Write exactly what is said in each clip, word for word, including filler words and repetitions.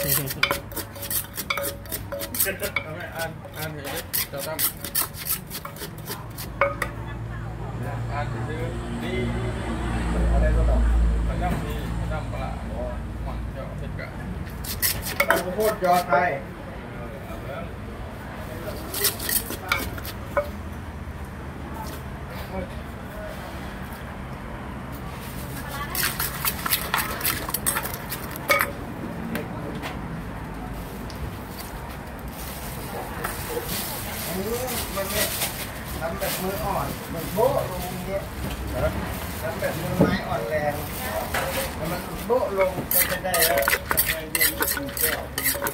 ทำไมอ่านอ่านเห็นจะทำอ่านซื้อดีอะไรก็ได้พยายามดีพยายามปลาหมันเจ้าเห็ดกันต้องพูดยอไทยมันเนี่ยทำแบบมืออ่อนมันโบ๊ะลงเงี้ยทำแบบมือไม้อ่อนแรงแต่มันโบ๊ะลงก็จะได้แล้วทำไมเย็นไม่ถึงแก้ว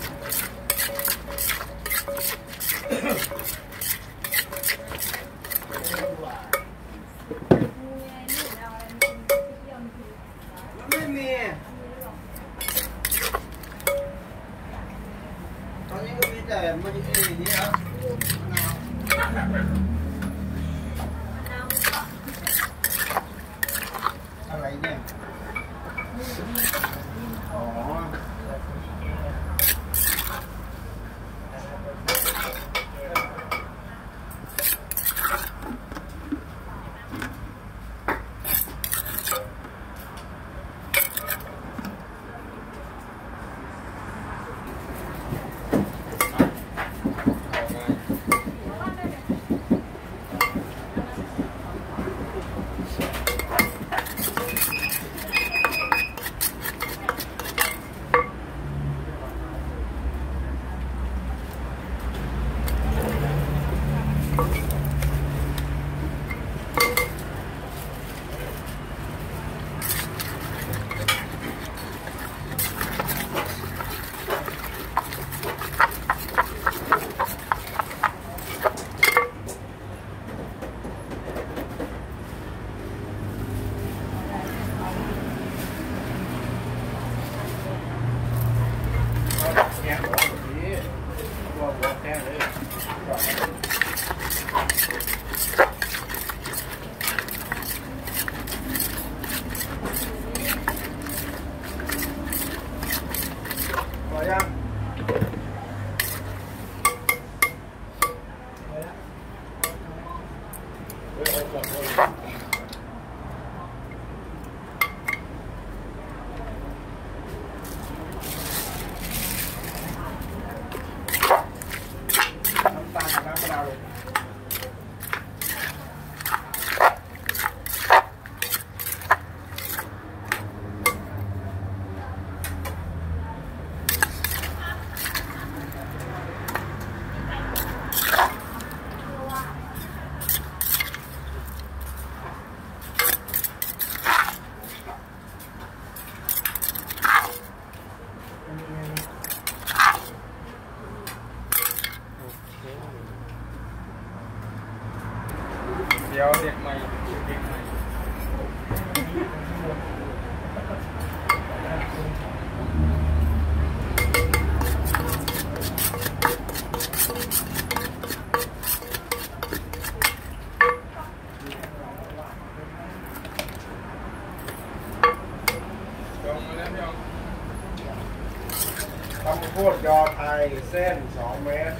ไม่มีตอนนี้ก็มีแต่มันอยู่ในนี้ครับอะไรเนี่ยอ๋อเดี๋ยวเด็กใหม่เด็กใหม่ลงมาแล้วพี่องทำโคตรยอไทยเส้นสองเมตร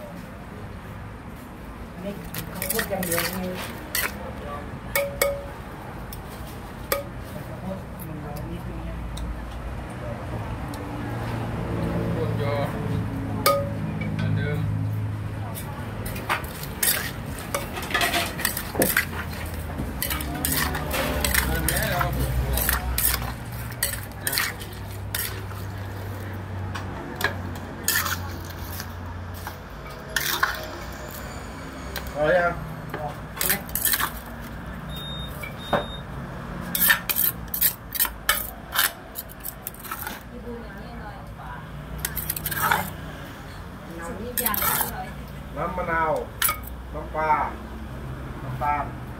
อันนี้เขาพูดอย่างเดียวนี่มันเรานิดนึงเนี่ยกดยอเหมือนเดิมพอยังน้ำมะนาว น้ำปลา น้ำตาล